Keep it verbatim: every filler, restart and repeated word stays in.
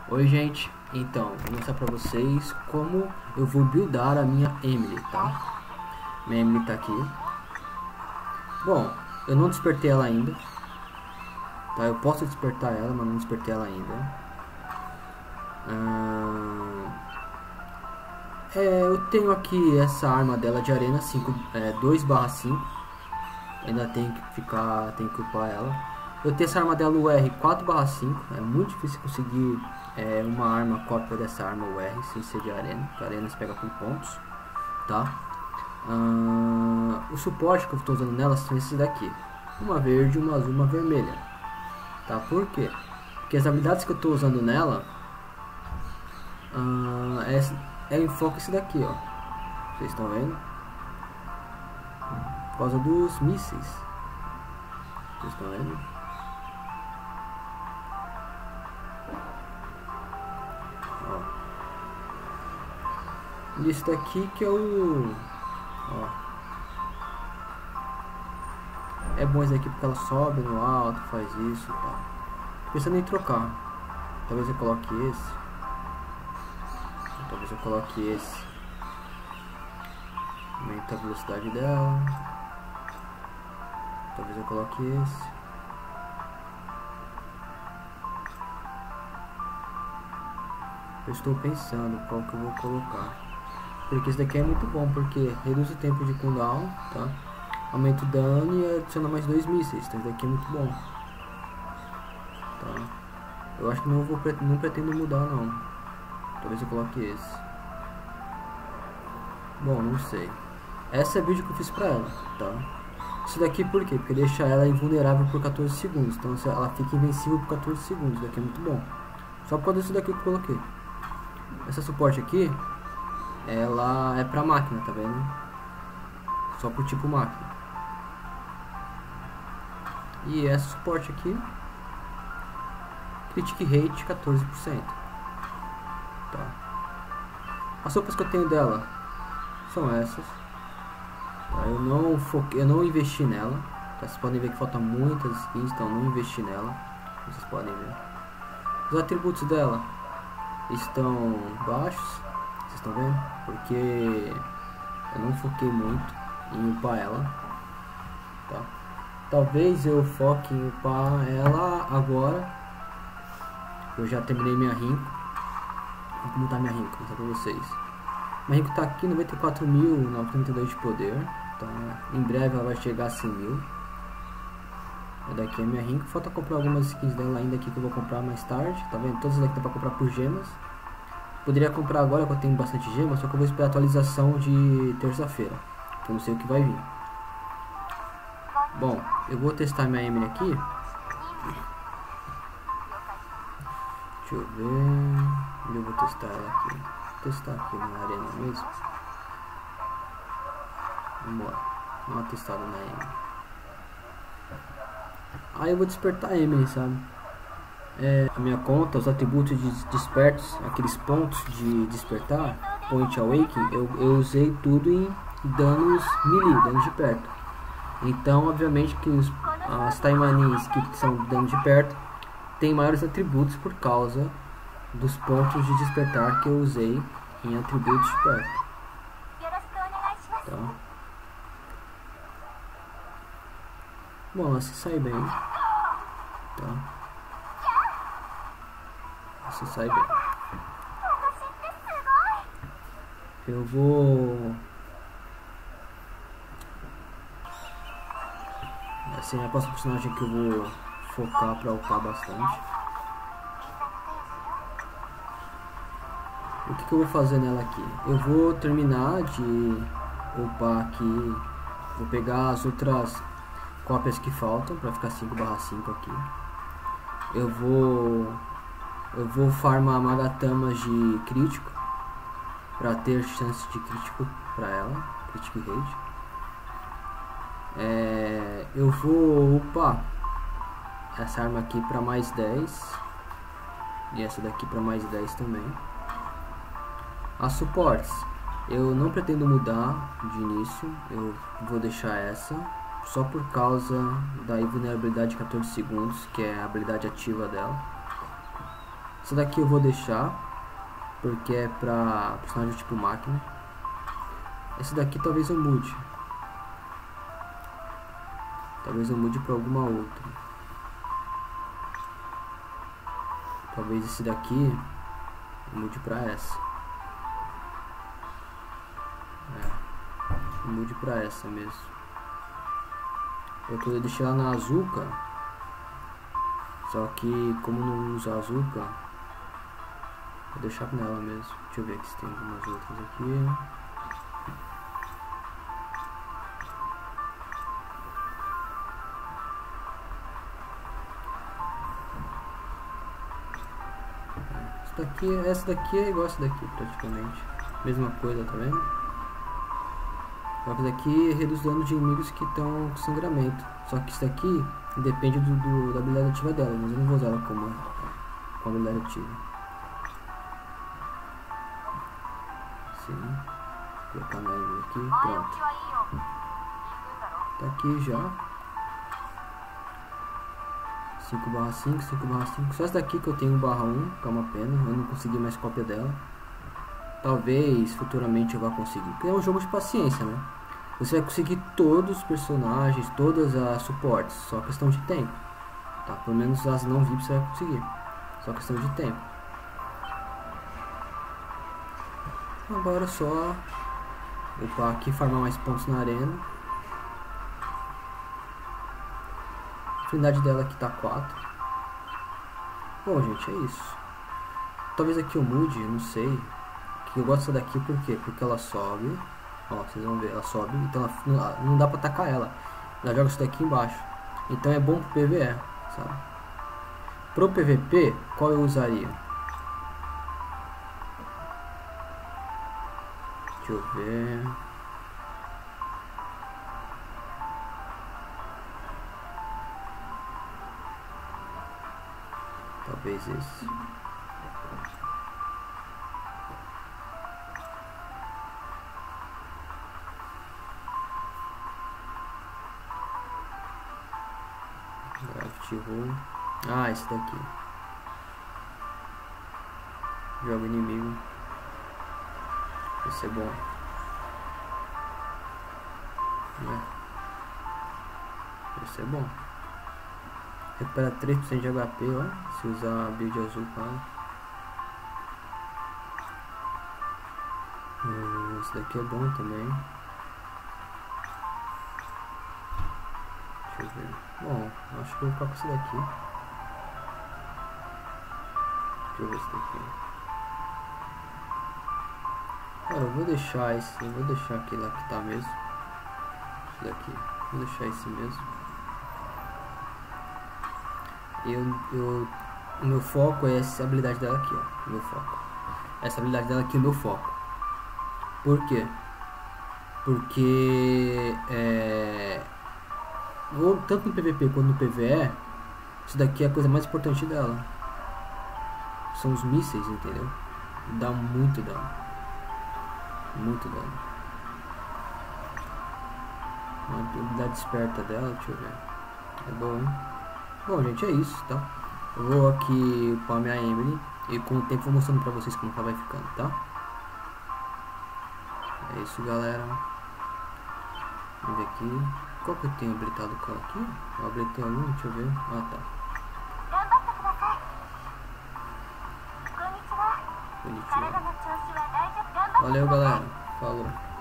Oi gente, então vou mostrar pra vocês como eu vou buildar a minha Emily, tá? Minha Emily tá aqui. Bom, eu não despertei ela ainda, tá? Eu posso despertar ela, mas não despertei ela ainda. Ah, é, eu tenho aqui essa arma dela de arena cinco, é, dois barra cinco. Ainda tem que ficar, tem que upar ela. Eu tenho essa arma dela no R quatro barra cinco. É muito difícil conseguir é, uma arma cópia dessa arma o R sem ser de arena, porque a arena se pega por pontos, tá? Ah, o suporte que eu estou usando nela são esses daqui, uma verde, uma azul, uma vermelha, tá? Por quê? Porque as habilidades que eu estou usando nela ah, é, é em foco esse daqui, ó. Vocês estão vendo? Por causa dos mísseis. Vocês estão vendo? Ó. Isso daqui que é o... Ó. É bom esse aqui porque ela sobe no alto, faz isso e tal. Tô pensando em trocar. Talvez eu coloque esse. Talvez eu coloque esse. Aumenta a velocidade dela. Talvez eu coloque esse. Eu estou pensando qual que eu vou colocar. Porque esse daqui é muito bom, porque reduz o tempo de cooldown, tá? Aumenta o dano e adiciona mais dois mísseis. Então esse daqui é muito bom. Tá? Eu acho que não vou não pretendo mudar não. Talvez eu coloque esse. Bom, não sei. Essa é a build que eu fiz pra ela, tá? Isso daqui por quê? Porque deixa ela invulnerável por quatorze segundos. Então ela fica invencível por quatorze segundos. Isso daqui é muito bom. Só por causa disso daqui que eu coloquei. Essa suporte aqui, ela é pra máquina, tá vendo? Só pro tipo máquina. E essa suporte aqui, critic rate quatorze por cento. Tá. As roupas que eu tenho dela são essas. Tá? Eu não foquei, eu não investi nela. Tá? Vocês podem ver que falta muitas skins, então eu não investi nela. Vocês podem ver. Os atributos dela estão baixos, vocês estão vendo? Porque eu não foquei muito em upar ela, tá? Talvez eu foque em upar ela agora. Eu já terminei minha rinco. Como tá minha rinco? Vou mostrar pra vocês. Minha rinco tá aqui noventa e quatro mil novecentos e trinta e dois de poder. Então em breve ela vai chegar a cem mil. Essa daqui é minha rinco. Falta comprar algumas skins dela ainda aqui que eu vou comprar mais tarde. Tá vendo? Todas daqui dá pra comprar por gemas. Poderia comprar agora que eu tenho bastante gemas, só que eu vou esperar a atualização de terça-feira. Que eu não sei o que vai vir. Bom, eu vou testar minha Emily aqui. Deixa eu ver. Onde eu vou testar ela aqui? Vou testar aqui na arena mesmo. Vamos lá. Dá uma testada na Emily. Aí eu vou despertar a Emily, sabe? É, a minha conta, os atributos de despertos, aqueles pontos de despertar, Point Awakening, eu, eu usei tudo em danos melee, danos de perto. Então, obviamente que os, as Taimanis que são danos de perto tem maiores atributos por causa dos pontos de despertar que eu usei em atributos de perto. Tá? Bom, ela se sai bem. Tá? Você sai bem. Eu vou... Assim, é a próxima personagem que eu vou focar pra upar bastante. O que, que eu vou fazer nela aqui? Eu vou terminar de upar aqui. Vou pegar as outras cópias que faltam pra ficar cinco barra cinco aqui. Eu vou... Eu vou farmar magatamas de crítico para ter chance de crítico para ela, critic rate. É, eu vou upar essa arma aqui para mais dez e essa daqui para mais dez também. As suportes eu não pretendo mudar de início, eu vou deixar essa só por causa da invulnerabilidade de quatorze segundos, que é a habilidade ativa dela. Essa daqui eu vou deixar, porque é pra personagem tipo máquina. Esse daqui talvez eu mude. Talvez eu mude pra alguma outra. Talvez esse daqui eu mude pra essa. É, eu mude pra essa mesmo. Eu tô deixando ela na Azuka. Só que como não uso a Azuka, vou deixar nela mesmo. Deixa eu ver aqui se tem algumas outras aqui. Essa daqui, essa daqui é igual essa daqui praticamente. Mesma coisa, tá vendo? Essa daqui reduz o dano de inimigos que estão com sangramento. Só que isso daqui depende do, do, da habilidade ativa dela, mas eu não vou usar ela como, como habilidade ativa. Sim. Vou colocar na neve aqui, pronto. Tá aqui já. cinco barra cinco, cinco barra cinco. Só essa daqui que eu tenho barra um, que é uma pena. Eu não consegui mais cópia dela. Talvez futuramente eu vá conseguir. Porque é um jogo de paciência, né? Você vai conseguir todos os personagens, todas as suportes. Só questão de tempo. Tá? Pelo menos as não V I P você vai conseguir. Só questão de tempo. Agora é só upar aqui, farmar mais pontos na arena. A afinidade dela aqui tá quatro. Bom, gente, é isso. Talvez aqui eu mude, não sei. Que eu gosto daqui por quê? Porque ela sobe. Ó, vocês vão ver, ela sobe. Então ela, não, não dá pra atacar ela. Ela joga isso daqui embaixo. Então é bom pro P V E, sabe? Pro P V P, qual eu usaria? Deixa eu ver. Talvez esse. Gravity Roll. Ah, esse daqui. Jogo inimigo. Esse é bom. É. Esse é bom. Recupera três por cento de H P, ó. Se usar a build azul, cara. Hum, esse daqui é bom também. Deixa eu ver. Bom, acho que eu vou ficar com esse daqui. Deixa eu ver esse daqui. Cara, eu vou deixar esse. Eu vou deixar aquele lá que tá mesmo. Esse daqui. Vou deixar esse mesmo. Eu, eu, o meu foco é essa habilidade dela aqui, ó. Meu foco. Essa habilidade dela aqui é o meu foco. Por quê? Porque é, tanto no P V P quanto no P V E, isso daqui é a coisa mais importante dela. São os mísseis, entendeu? Dá muito dano. Muito dano. A habilidade esperta dela, deixa eu ver. É bom, hein? Bom, gente, é isso, tá? Eu vou aqui upar minha Emily e com o tempo vou mostrando pra vocês como ela vai ficando, tá? É isso, galera. Vamos ver aqui. Qual que eu tenho habilitado o cara aqui? Eu habilitei algum, deixa eu ver. Ah, tá. Bonitinho. Valeu, galera. Falou.